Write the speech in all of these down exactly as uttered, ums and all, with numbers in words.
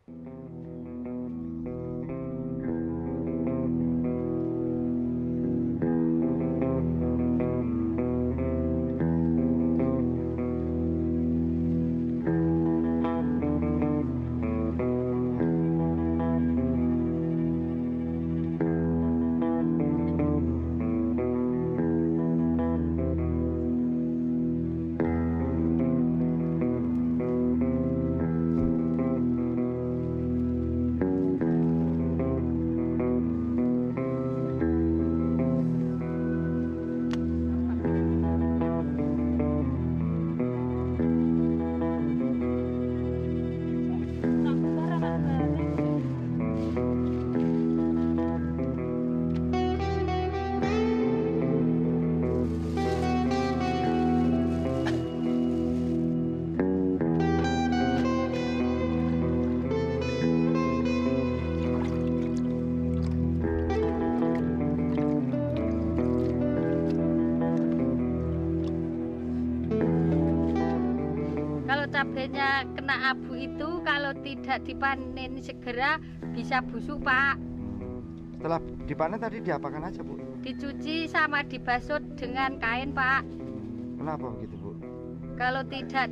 Kalau cabenya kena abu itu kalau tidak dipanen segera bisa busuk, Pak. Setelah dipanen tadi diapakan aja, Bu? Dicuci sama dibasuh dengan kain, Pak. Kenapa begitu, Bu? Kalau tidak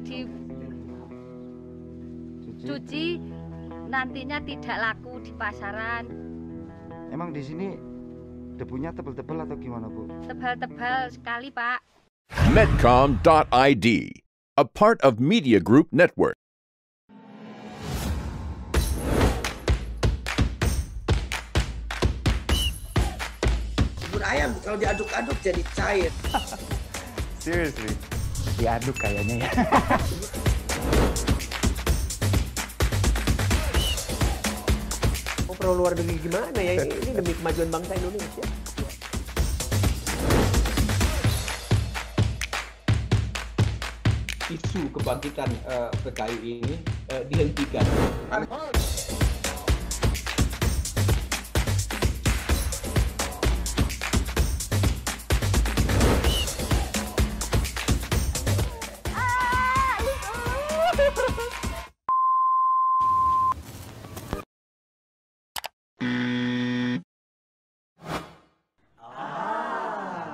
Cuci. dicuci nantinya tidak laku di pasaran. Emang di sini debunya tebal-tebal atau gimana, Bu? Tebal-tebal sekali, Pak. Medcom dot I D, a part of Media Group Network. Bubur ayam kalau diaduk-aduk jadi cair. Seriously? Diaduk kayaknya ya. Oh, perlu luar negeri gimana ya? Ini demi kemajuan bangsa Indonesia. Isu kebangkitan uh, P K I ini uh, dihentikan.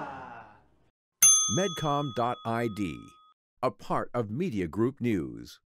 Medcom dot I D, a part of Media Group News.